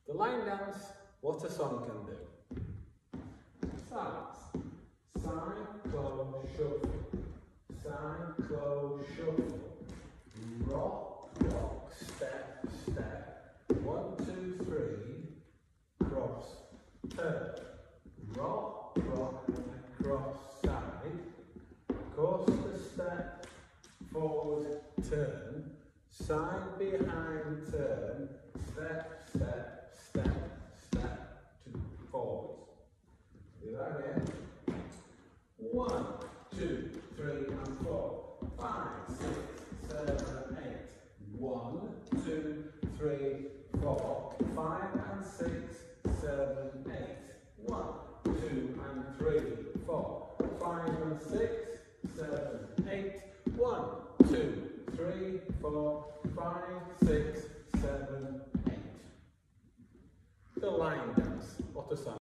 The line dance, what a song can do. Starts. Side, close, shuffle. Side, close, shuffle. Rock, rock, step, step. 1, 2, 3. Cross, turn. Rock, rock, cross, side. Coaster step, forward, turn. Side, behind, turn. Step, step, step, step, forwards. Do that again. 1, 2, 3, and 4. 5, 6, 7, 8. 1, 2, 3, 4. 5 and 6, 7, 8. 1, 2, and 3, 4. 5 and 6, 7, 8. 1, 2, 3, 4, 5, 6, 7, 8. The line dance. What a song.